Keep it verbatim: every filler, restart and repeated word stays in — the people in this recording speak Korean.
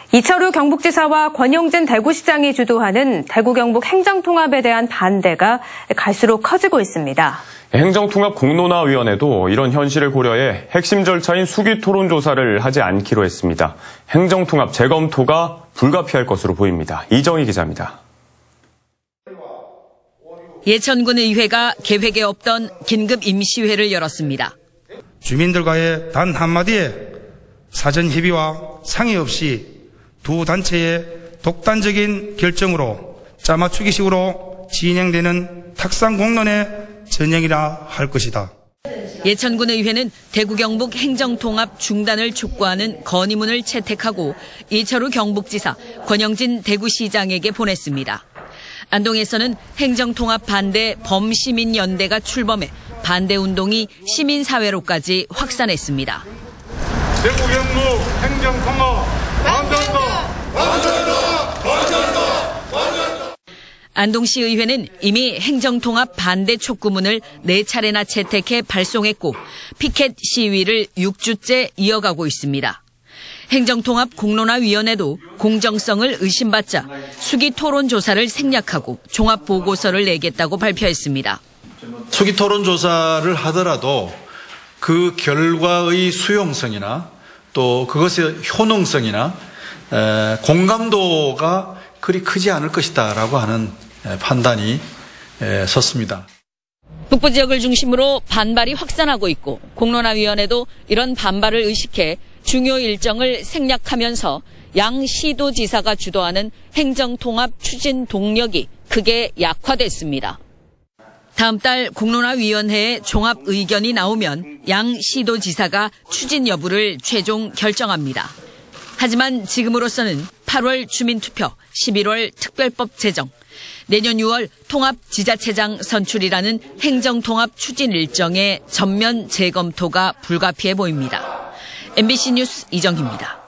이철우 경북지사와 권영진 대구시장이 주도하는 대구 경북 행정통합에 대한 반대가 갈수록 커지고 있습니다. 행정통합 공론화위원회도 이런 현실을 고려해 핵심 절차인 수기 토론 조사를 하지 않기로 했습니다. 행정통합 재검토가 불가피할 것으로 보입니다. 이정희 기자입니다. 예천군 의회가 계획에 없던 긴급 임시회를 열었습니다. 주민들과의 단 한마디의 사전 협의와 상의 없이 두 단체의 독단적인 결정으로 짜맞추기식으로 진행되는 탁상 공론의 전형이라 할 것이다. 예천군 의회는 대구 경북 행정통합 중단을 촉구하는 건의문을 채택하고 이철우 경북지사, 권영진 대구시장에게 보냈습니다. 안동에서는 행정통합 반대 범시민연대가 출범해 반대운동이 시민사회로까지 확산했습니다. 대구 경북 행정통합 반대한다! 반대한다! 반대한다! 반대한다! 안동시 의회는 이미 행정통합 반대 촉구문을 네 차례나 채택해 발송했고 피켓 시위를 육 주째 이어가고 있습니다. 행정통합 공론화위원회도 공정성을 의심받자 수기 토론 조사를 생략하고 종합보고서를 내겠다고 발표했습니다. 수기 토론 조사를 하더라도 그 결과의 수용성이나 또 그것의 효능성이나 에, 공감도가 그리 크지 않을 것이다라고 하는 에, 판단이 에, 섰습니다. 북부 지역을 중심으로 반발이 확산하고 있고 공론화위원회도 이런 반발을 의식해 중요 일정을 생략하면서 양 시도지사가 주도하는 행정통합 추진 동력이 크게 약화됐습니다. 다음 달 공론화위원회에 종합 의견이 나오면 양 시도지사가 추진 여부를 최종 결정합니다. 하지만 지금으로서는 팔월 주민투표, 십일월 특별법 제정, 내년 유월 통합지자체장 선출이라는 행정통합 추진 일정의 전면 재검토가 불가피해 보입니다. 엠비씨 뉴스 이정희입니다.